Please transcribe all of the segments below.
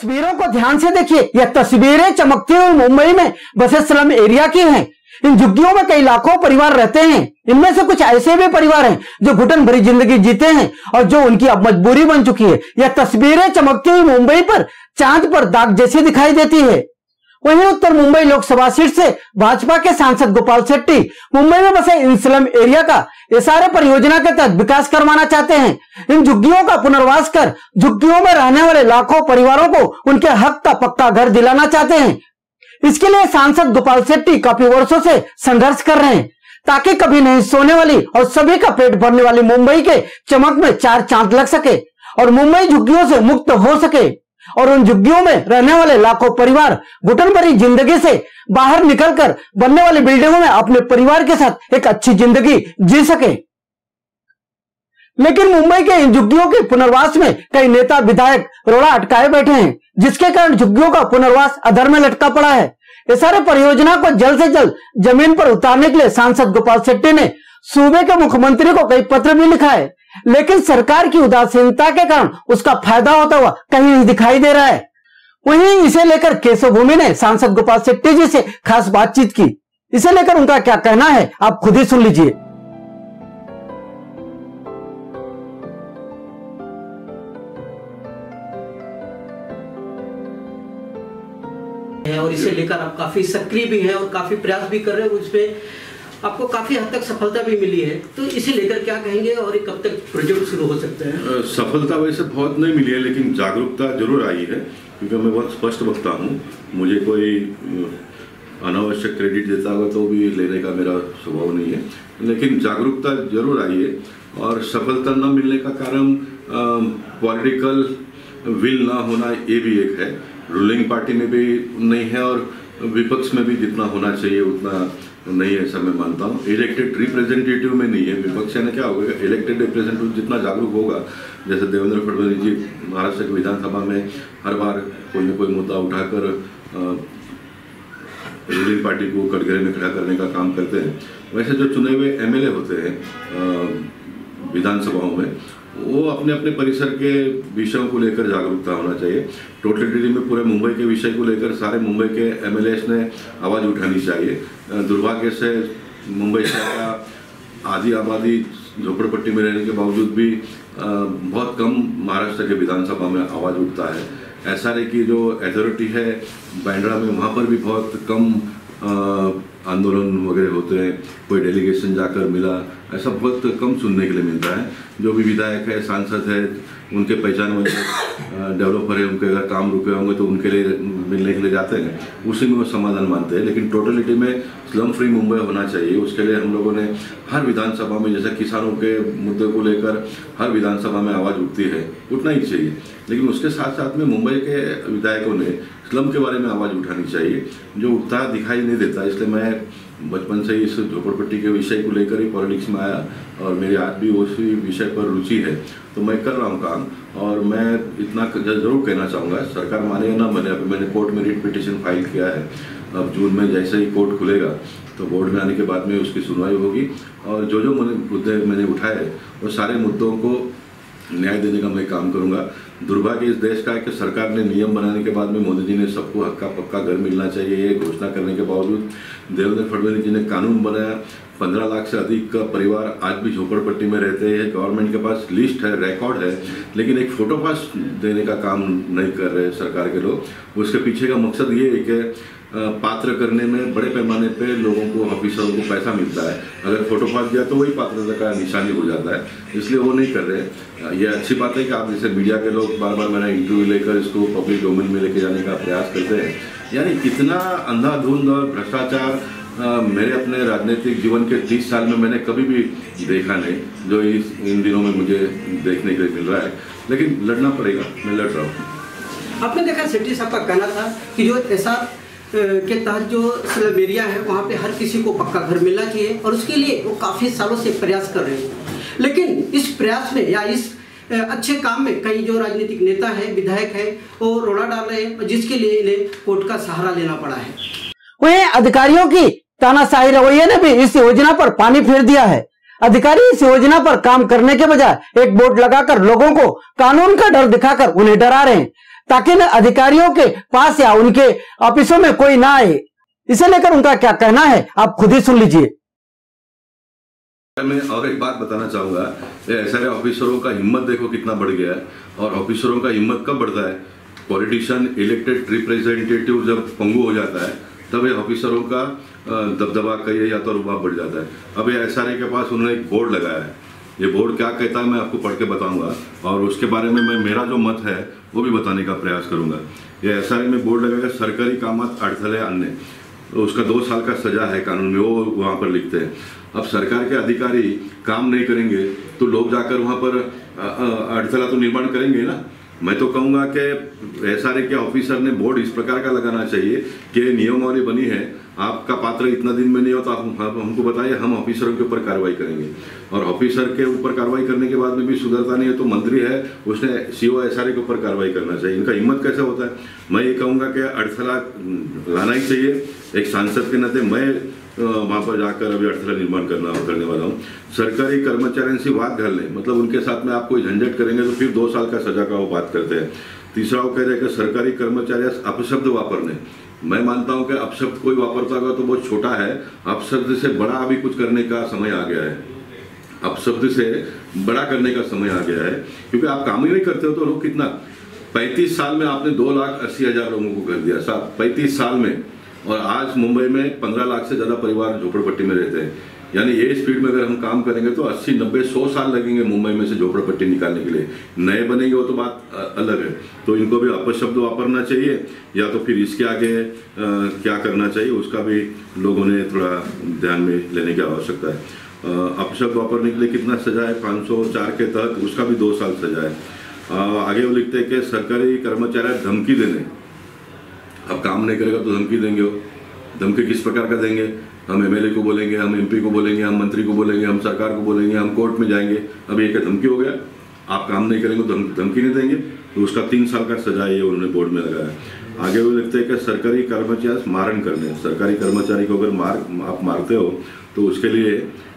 तस्वीरों को ध्यान से देखिए। यह तस्वीरें चमकती हुई मुंबई में बसे स्लम एरिया की हैं। इन झुग्गियों में कई लाखों परिवार रहते हैं। इनमें से कुछ ऐसे भी परिवार हैं जो घुटन भरी जिंदगी जीते हैं और जो उनकी अब मजबूरी बन चुकी है। यह तस्वीरें चमकती हुई मुंबई पर चांद पर दाग जैसी दिखाई देती है। वहीं उत्तर मुंबई लोकसभा सीट से भाजपा के सांसद गोपाल शेट्टी मुंबई में बसे इन स्लम एरिया का एसआरए परियोजना के तहत विकास करवाना चाहते हैं। इन झुग्गियों का पुनर्वास कर झुग्गियों में रहने वाले लाखों परिवारों को उनके हक का पक्का घर दिलाना चाहते हैं। इसके लिए सांसद गोपाल शेट्टी काफी वर्षों से संघर्ष कर रहे हैं ताकि कभी नहीं सोने वाली और सभी का पेट भरने वाली मुंबई के चमक में चार चांद लग सके और मुंबई झुग्गियों से मुक्त हो सके और उन झुग्गियों में रहने वाले लाखों परिवार घुटन भरी जिंदगी से बाहर निकलकर बनने वाली बिल्डिंगों में अपने परिवार के साथ एक अच्छी जिंदगी जी सके। लेकिन मुंबई के इन झुग्गियों के पुनर्वास में कई नेता विधायक रोड़ा अटकाए बैठे हैं, जिसके कारण झुग्गियों का पुनर्वास अधर में लटका पड़ा है। एसआरए परियोजना को जल्द से जल्द जमीन पर उतारने के लिए सांसद गोपाल शेट्टी ने सूबे के मुख्यमंत्री को कई पत्र भी लिखा है, लेकिन सरकार की उदासीनता के कारण उसका फायदा होता हुआ कहीं नहीं दिखाई दे रहा है। वहीं इसे लेकर केशव भूमि ने सांसद गोपाल शेट्टी जी से खास बातचीत की। इसे लेकर उनका क्या कहना है आप खुद ही सुन लीजिए। और इसे लेकर आप काफी सक्रिय भी हैं और काफी प्रयास भी कर रहे हैं, उसमें आपको काफी हद तक सफलता भी मिली है, तो इसे लेकर क्या कहेंगे और कब तक प्रोजेक्ट शुरू हो सकते हैं? सफलता वैसे बहुत नहीं मिली है, लेकिन जागरूकता जरूर आई है, क्योंकि मैं बहुत स्पष्ट वक्ता हूँ। मुझे कोई अनावश्यक क्रेडिट देता होगा तो भी लेने का मेरा स्वभाव नहीं है, लेकिन जागरूकता जरूर आई है। और सफलता न मिलने का कारण पॉलिटिकल विल ना होना, ये भी एक है। रूलिंग पार्टी में भी नहीं है और विपक्ष में भी जितना होना चाहिए उतना नहीं है, ऐसा मैं मानता हूँ। इलेक्टेड रिप्रेजेंटेटिव में नहीं है। विपक्ष ने क्या होगा, इलेक्टेड रिप्रेजेंटेटिव जितना जागरूक होगा, जैसे देवेंद्र फडणवीस जी महाराष्ट्र की विधानसभा में हर बार कोई न कोई मुद्दा उठाकर रूलिंग पार्टी को कटघरे में खड़ा करने का काम करते हैं, वैसे जो चुने हुए एमएलए होते हैं विधानसभाओं में, वो अपने अपने परिसर के विषयों को लेकर जागरूकता होना चाहिए। टोटलिटी में पूरे मुंबई के विषय को लेकर सारे मुंबई के एमएलएस ने आवाज़ उठानी चाहिए। दुर्भाग्य से मुंबई शहर का आधी आबादी झोपड़पट्टी में रहने के बावजूद भी बहुत कम महाराष्ट्र के विधानसभा में आवाज़ उठता है। एसआरए की जो अथॉरिटी है बांद्रा में, वहाँ पर भी बहुत कम आंदोलन वगैरह होते हैं, कोई डेलीगेशन जाकर मिला, ऐसा बहुत कम सुनने के लिए मिलता है। जो भी विधायक है, सांसद है, उनके पहचान वाले डेवलपर है, उनके अगर काम रुके होंगे तो उनके लिए मिलने के लिए जाते हैं, उसी में वो समाधान मानते हैं। लेकिन टोटलिटी में स्लम फ्री मुंबई होना चाहिए, उसके लिए हम लोगों ने हर विधानसभा में, जैसे किसानों के मुद्दे को लेकर हर विधानसभा में आवाज़ उठती है, उठना ही चाहिए। लेकिन उसके साथ साथ में मुंबई के विधायकों ने स्लम के बारे में आवाज़ उठानी चाहिए, जो उठता दिखाई नहीं देता। इसलिए मैं बचपन से ही इस झोपड़पट्टी के विषय को लेकर ही पॉलिटिक्स में आया और मेरी आज भी उसी विषय पर रुचि है, तो मैं कर रहा हूँ काम। और मैं इतना जरूर कहना चाहूँगा, सरकार माने या ना माने, अभी मैंने कोर्ट में रिट पिटिशन फाइल किया है। अब जून में जैसे ही कोर्ट खुलेगा तो बोर्ड में आने के बाद में उसकी सुनवाई होगी और जो जो मुद्दे मैंने उठाए वो सारे मुद्दों को न्याय देने का मैं काम करूंगा। दुर्भाग्य इस देश का है कि सरकार ने नियम बनाने के बाद में मोदी जी ने सबको हक्का पक्का घर मिलना चाहिए ये घोषणा करने के बावजूद देवेंद्र फडणवीस जी ने कानून बनाया। 15 लाख से अधिक का परिवार आज भी झोपड़पट्टी में रहते हैं। गवर्नमेंट के पास लिस्ट है, रिकॉर्ड है, लेकिन एक फोटो पास देने का काम नहीं कर रहे सरकार के लोग। उसके पीछे का मकसद ये है कि पात्र करने में बड़े पैमाने पे लोगों को, ऑफिसरों को पैसा मिलता है। अगर फोटो पास दिया तो वही पात्रता का निशानी हो जाता है, इसलिए वो नहीं कर रहे। ये अच्छी बात है कि आप जैसे मीडिया के लोग बार बार मेरा इंटरव्यू लेकर इसको पब्लिक डोमेन में लेके जाने का प्रयास करते हैं। यानी कितना अंधाधुंध और भ्रष्टाचार मेरे अपने राजनीतिक जीवन के 30 साल में मैंने कभी भी देखा नहीं, जो इन दिनों में मुझे देखने के लिए मिल रहा है। लेकिन लड़ना पड़ेगा, मैं लड़ रहा हूँ। आपने देखा शेट्टी साहब का कहना था कि जो ऐसा के तहत जो स्लम एरिया है वहाँ पे हर किसी को पक्का घर मिलना चाहिए और उसके लिए वो काफ़ी सालों से प्रयास कर रहे हैं। लेकिन इस प्रयास में या इस अच्छे काम में कई जो राजनीतिक नेता है, विधायक है, वो रोड़ा डाल रहे हैं, जिसके लिए इन्हें कोर्ट का सहारा लेना पड़ा है। वहीं अधिकारियों की तानाशाही रवैये ने भी इस योजना पर पानी फेर दिया है। अधिकारी इस योजना पर काम करने के बजाय एक बोर्ड लगाकर लोगों को कानून का डर दिखाकर उन्हें डरा रहे हैं ताकि न अधिकारियों के पास या उनके ऑफिसों में कोई ना आए। इसे लेकर उनका क्या कहना है आप खुद ही सुन लीजिए। मैं और एक बात बताना चाहूंगा, सारे ऑफिसरों का हिम्मत देखो कितना बढ़ गया है। और ऑफिसरों का हिम्मत कब बढ़ता है? पॉलिटिशियन इलेक्टेड रिप्रेजेंटेटिव जब पंगु हो जाता है तब ये ऑफिसरों का दबदबा कहिए या तो रुबाब बढ़ जाता है। अब ये एसआरए के पास उन्होंने एक बोर्ड लगाया है। ये बोर्ड क्या कहता है मैं आपको पढ़ के बताऊंगा और उसके बारे में मैं मेरा जो मत है वो भी बताने का प्रयास करूंगा। ये एसआरए में बोर्ड लगाएगा सरकारी कामत अड़थले अन्य, तो उसका 2 साल का सजा है कानून में, वो वहाँ पर लिखते हैं। अब सरकार के अधिकारी काम नहीं करेंगे तो लोग जाकर वहाँ पर अड़थला तो निर्माण करेंगे ना। मैं तो कहूँगा कि एसआरए के ऑफिसर ने बोर्ड इस प्रकार का लगाना चाहिए कि नियमावली बनी है, आपका पात्र इतना दिन में नहीं होता, आप हमको बताइए, हम ऑफिसरों के ऊपर कार्रवाई करेंगे। और ऑफिसर के ऊपर कार्रवाई करने के बाद में भी सुधरता नहीं है तो मंत्री है उसने सीओ एसआरए के ऊपर कार्रवाई करना चाहिए। इनका हिम्मत कैसे होता है? मैं ये कहूँगा कि अड़थला लाना ही चाहिए। एक सांसद के नाते मैं वहाँ पर जाकर अभी अड़थला निर्माण करने वाला हूँ। सरकारी कर्मचारियों से बात कर लें, मतलब उनके साथ में आप कोई झंझट करेंगे तो फिर 2 साल का सजा का वो बात करते हैं। तीसरा वो कह रहे हैं कि सरकारी कर्मचारी अपशब्द वापरने। मैं मानता हूं कि अपशब्द कोई वापरता होगा तो बहुत छोटा है, अपशब्द से बड़ा अभी कुछ करने का समय आ गया है। अपशब्द से बड़ा करने का समय आ गया है, क्योंकि आप काम ही नहीं करते हो तो लोग कितना 35 साल में आपने 2,80,000 लोगों को कर दिया साहब, 35 साल में। और आज मुंबई में 15 लाख से ज्यादा परिवार झोपड़पट्टी में रहते हैं। यानी ये स्पीड में अगर हम काम करेंगे तो 80, 90, 100 साल लगेंगे मुंबई में से झोपड़पट्टी निकालने के लिए। नए बनेंगे वो तो बात अलग है। तो इनको भी अपशब्द वापरना चाहिए या तो फिर इसके आगे क्या करना चाहिए उसका भी लोगों ने थोड़ा ध्यान में लेने की आवश्यकता है। अपशब्द वापरने के लिए कितना सजा है? 504 के तहत उसका भी 2 साल सजा है। आगे वो लिखते हैं कि सरकारी कर्मचारी धमकी देने। अब काम नहीं करेगा तो धमकी देंगे। वो धमकी किस प्रकार का देंगे? हम एमएलए को बोलेंगे, हम एमपी को बोलेंगे, हम मंत्री को बोलेंगे, हम सरकार को बोलेंगे, हम कोर्ट में जाएंगे। अब ये क्या धमकी हो गया? आप काम नहीं करेंगे तो धमकी नहीं देंगे, तो उसका 3 साल का सजा ये उन्होंने बोर्ड में लगाया। आगे वो लिखते हैं कि सरकारी कर्मचारी मारण करने। सरकारी कर्मचारी को अगर आप मारते हो तो उसके लिए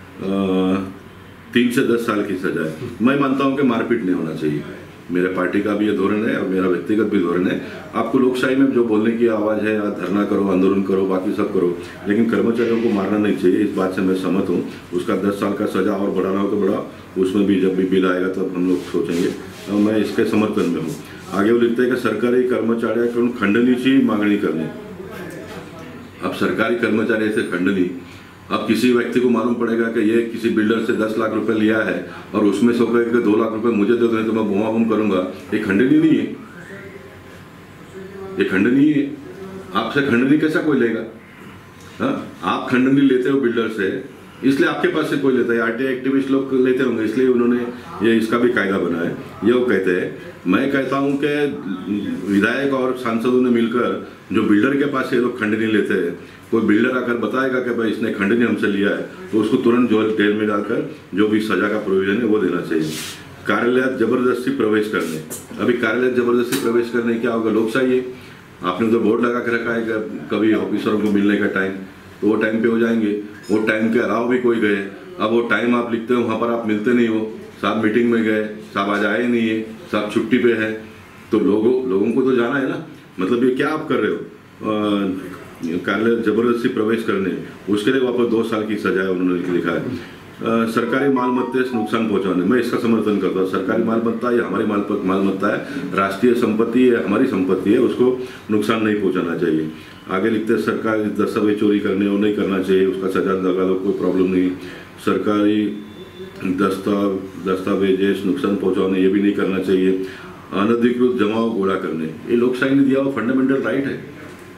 3 से 10 साल की सजा है। मैं मानता हूँ कि मारपीट नहीं होना चाहिए। मेरे पार्टी का भी ये धोरण है और मेरा व्यक्तिगत भी धोरण है। आपको लोकशाही में जो बोलने की आवाज़ है, या धरना करो, आंदोलन करो, बाकी सब करो, लेकिन कर्मचारियों को मारना नहीं चाहिए। इस बात से मैं सहमत हूँ। उसका 10 साल का सजा और बढ़ाना हो तो बढ़ा, उसमें भी जब भी बिल आएगा तब हम लोग सोचेंगे। और मैं इसके समर्थन में हूँ। आगे वो लिखते हैं कि सरकारी कर्मचाऱ्यांकडून खंडणीची मागणी करणे। अब सरकारी कर्मचारी ऐसे खंडनी, अब किसी व्यक्ति को मालूम पड़ेगा कि ये किसी बिल्डर से 10 लाख रुपए लिया है और उसमें से कहेगा 2 लाख रुपए मुझे दे दो नहीं तो मैं बुआ बुम करूंगा। ये खंडनी नहीं है, ये खंडनी है। आपसे खंडनी कैसा कोई लेगा? हाँ, आप खंडनी लेते हो बिल्डर से, इसलिए आपके पास से कोई लेता है। आरटीआई एक्टिविस्ट लोग लेते होंगे, इसलिए उन्होंने ये इसका भी कायदा बनाया है। ये वो कहते हैं। मैं कहता हूं कि विधायक और सांसदों ने मिलकर जो बिल्डर के पास ये लोग खंडनी लेते हैं, कोई बिल्डर आकर बताएगा कि भाई इसने खंडनी हमसे लिया है तो उसको तुरंत जेल में डालकर जो भी सजा का प्रोविजन है वो देना चाहिए। कार्यालय जबरदस्ती प्रवेश करने। अभी कार्यालय जबरदस्ती प्रवेश करने क्या होगा? लोकशाही है। आपने तो बोर्ड लगा के रखा है कभी ऑफिसरों को मिलने का टाइम, तो वो टाइम पे हो जाएंगे। वो टाइम के अलावा भी कोई गए, अब वो टाइम आप लिखते हो वहाँ पर आप मिलते नहीं हो। साहब मीटिंग में गए, साहब आज आए नहीं है, साहब छुट्टी पे है, तो लोगों को तो जाना है ना। मतलब ये क्या आप कर रहे हो? कार्यालय जबरदस्ती प्रवेश करने, उसके लिए वहाँ पर 2 साल की सजा उन्होंने लिखा है। सरकारी मालमत्ता से नुकसान पहुंचाने, मैं इसका समर्थन करता हूँ। सरकारी मालमत्ता ये हमारी मालमत्ता है, राष्ट्रीय संपत्ति है, हमारी संपत्ति है, उसको नुकसान नहीं पहुंचाना चाहिए। आगे लिखते हैं सरकारी दस्तावेज चोरी करने और नहीं करना चाहिए, उसका सजा लगा लो, कोई प्रॉब्लम नहीं। सरकारी दस्तावेज नुकसान पहुंचाने, ये भी नहीं करना चाहिए। अनधिकृत जमाव गोला करने, ये लोकशाही ने दिया हुआ फंडामेंटल राइट है।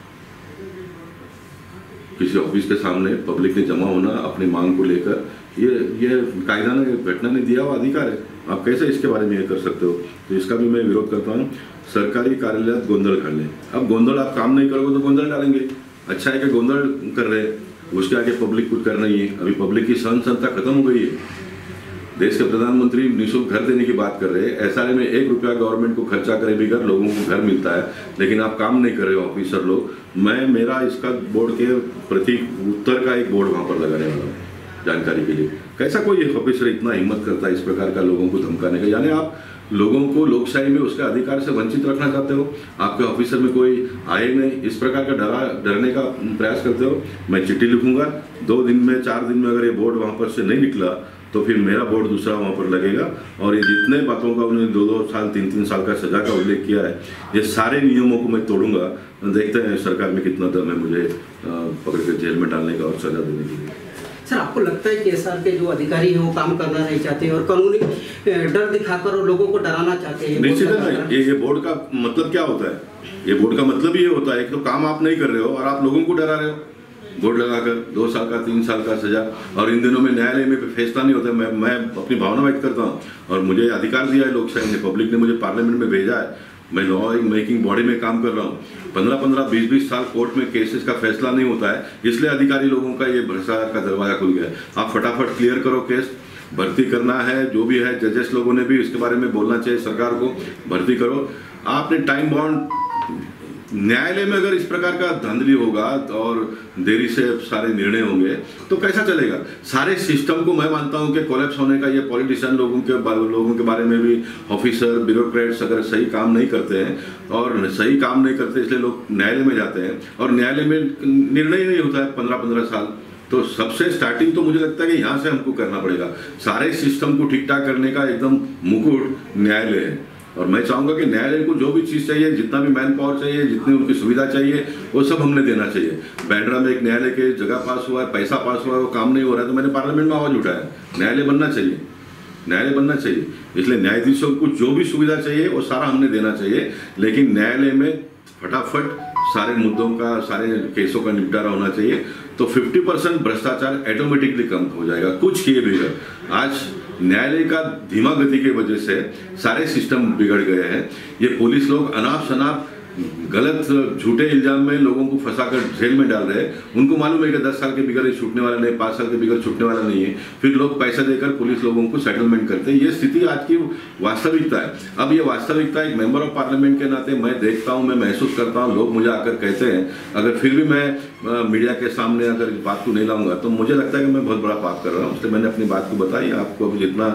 किसी ऑफिस के सामने पब्लिक ने जमा होना अपनी मांग को लेकर, ये कायदा ने, घटना ने दिया हुआ अधिकार है। आप कैसे इसके बारे में ये कर सकते हो? तो इसका भी मैं विरोध करता हूँ। सरकारी कार्यालय गोंधल करने। अब गोंधल, आप काम नहीं करोगे तो गोंधल डालेंगे। अच्छा है कि गोंधल कर रहे हैं, उसके आगे पब्लिक कुछ कर रही है। अभी पब्लिक की सहन क्षमता खत्म हो गई है। देश के प्रधानमंत्री निःशुल्क घर देने की बात कर रहे हैं। एसआरए में 1 रुपया गवर्नमेंट को खर्चा करे बिगर लोगों को घर मिलता है, लेकिन आप काम नहीं कर रहे हो ऑफिसर लोग। मेरा इसका बोर्ड के प्रति उत्तर का एक बोर्ड वहां पर लगाने वाला हूँ जानकारी के लिए। कैसा कोई ऑफिसर इतना हिम्मत करता है इस प्रकार का लोगों को धमकाने का? यानी आप लोगों को लोकशाही में उसके अधिकार से वंचित रखना चाहते हो। आपके ऑफिसर में कोई आए नहीं, इस प्रकार का डरने का प्रयास करते हो। मैं चिट्ठी लिखूंगा, 2 दिन में 4 दिन में अगर ये बोर्ड वहाँ पर से नहीं निकला तो फिर मेरा बोर्ड दूसरा वहाँ पर लगेगा। और ये जितने बातों का उन्होंने 2-2 साल 3-3 साल का सजा का उल्लेख किया है, ये सारे नियमों को मैं तोड़ूंगा। देखते हैं सरकार में कितना दम है मुझे पकड़ कर जेल में डालने का और सजा देने के लिए। सर, आपको लगता है कि एसआर के जो अधिकारी हैं वो काम करना नहीं चाहते और कानूनी डर दिखाकर और लोगों को डराना चाहते हैं? निश्चित है। ये बोर्ड का मतलब क्या होता है? ये बोर्ड का मतलब ये होता है कि तो काम आप नहीं कर रहे हो और आप लोगों को डरा रहे हो बोर्ड लगाकर 2 साल का 3 साल का सजा। और इन दिनों में न्यायालय में फैसला नहीं होता। मैं अपनी भावना व्यक्त करता हूँ और मुझे अधिकार दिया है लोकशाही ने, पब्लिक ने मुझे पार्लियामेंट में भेजा है। मैं लॉ मेकिंग बॉडी में काम कर रहा हूँ। 15-15, 20-20 साल कोर्ट में केसेस का फैसला नहीं होता है, इसलिए अधिकारी लोगों का ये भ्रष्टाचार का दरवाजा खुल गया है। आप फटाफट क्लियर करो केस, भर्ती करना है जो भी है। जजेस लोगों ने भी इसके बारे में बोलना चाहिए सरकार को, भर्ती करो। आपने टाइम बाउंड न्यायालय में अगर इस प्रकार का धांधली होगा और देरी से सारे निर्णय होंगे तो कैसा चलेगा? सारे सिस्टम को मैं मानता हूं कि कोलैप्स होने का ये पॉलिटिशियन लोगों के बारे में भी, ऑफिसर ब्यूरोक्रेट्स अगर सही काम नहीं करते हैं और सही काम नहीं करते इसलिए लोग न्यायालय में जाते हैं और न्यायालय में निर्णय नहीं होता है 15-15 साल। तो सबसे स्टार्टिंग तो मुझे लगता है कि यहाँ से हमको करना पड़ेगा। सारे सिस्टम को ठीक ठाक करने का एकदम मुकुट न्यायालय है। और मैं चाहूंगा कि न्यायालय को जो भी चीज़ चाहिए, जितना भी मैन पावर चाहिए, जितनी उनकी सुविधा चाहिए, वो सब हमने देना चाहिए। बैंड्रा में एक न्यायालय के जगह पास हुआ है, पैसा पास हुआ है, वो काम नहीं हो रहा है तो मैंने पार्लियामेंट में आवाज़ उठाया, न्यायालय बनना चाहिए, न्यायालय बनना चाहिए। इसलिए न्यायाधीशों को जो भी सुविधा चाहिए वो सारा हमने देना चाहिए, लेकिन न्यायालय में फटाफट सारे मुद्दों का, सारे केसों का निपटारा होना चाहिए। तो 50% भ्रष्टाचार ऑटोमेटिकली कम हो जाएगा, कुछ किए बगैर। आज न्यायालय का धीमा गति की वजह से सारे सिस्टम बिगड़ गए हैं। ये पुलिस लोग अनाप शनाप गलत झूठे इल्जाम में लोगों को फंसाकर जेल में डाल रहे हैं। उनको मालूम है कि 10 साल के बिगड़ छूटने वाला नहीं, 5 साल के बिगड़ छूटने वाला नहीं है, फिर लोग पैसा देकर पुलिस लोगों को सेटलमेंट करते हैं। ये स्थिति आज की वास्तविकता है। अब ये वास्तविकता एक मेंबर ऑफ पार्लियामेंट के नाते मैं देखता हूँ, मैं महसूस करता हूँ। लोग मुझे आकर कहते हैं, अगर फिर भी मैं मीडिया के सामने अगर इस बात को नहीं लाऊंगा तो मुझे लगता है कि मैं बहुत बड़ा पाप कर रहा हूँ। इसलिए मैंने अपनी बात को बताई। आपको अब जितना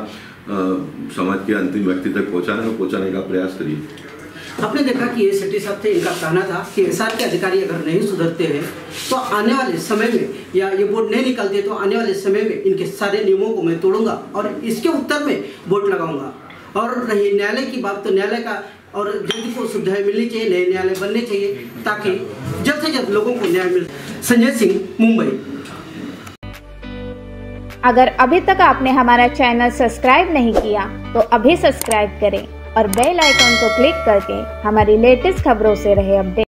समाज के अंतिम व्यक्ति तक पहुँचाने का प्रयास करिए। आपने देखा कि ये सेठी साहब थे, इनका कहना था कि एसआर के अधिकारी अगर नहीं सुधरते हैं तो आने वाले समय में, या ये बोर्ड नहीं निकलते तो आने वाले समय में इनके सारे नियमों को मैं तोड़ूंगा और इसके उत्तर में वोट लगाऊंगा। और रही न्यायालय की बात, तो न्यायालय का और जज को सुविधाएं मिलनी चाहिए, नए न्यायालय बनने चाहिए ताकि जल्द से जल्द लोगों को न्याय मिले। संजय सिंह, मुंबई। अगर अभी तक आपने हमारा चैनल सब्सक्राइब नहीं किया तो अभी सब्सक्राइब करें और बेल आइकन को क्लिक करके हमारी लेटेस्ट खबरों से रहे अपडेट।